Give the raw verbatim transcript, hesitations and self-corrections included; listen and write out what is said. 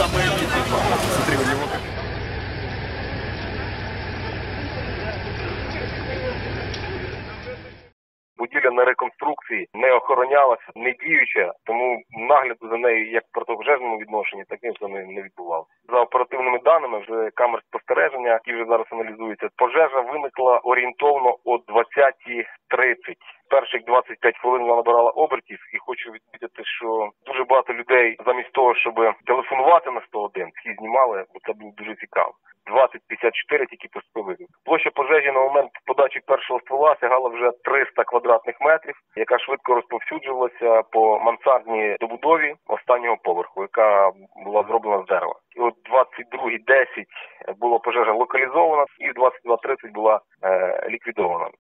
Смотри, у него как... Будівля на реконструкції не охоронялася, не діюча, тому нагляду за нею як в протипожежному відношенні, так і не відбувався. За оперативними даними вже камер спостереження, які вже зараз аналізуються, пожежа виникла орієнтовно о двадцятій тридцять. Перших двадцять п'ять хвилин вона набирала обертів, і хочу відмітити, що дуже багато людей замість того, щоб телефонувати на сто один, всі знімали, бо це було дуже цікаво. двадцять п'ятдесят чотири тільки поступив виклик. Площа пожежі на момент подачі першого ствола сягала вже триста квадратних метрів, яка швидко розповсюджувалася по мансардній добудові останнього поверху, яка була зроблена з дерева. І от двадцять другій десять було пожежа локалізована, і в двадцять два тридцять була е, ліквідована.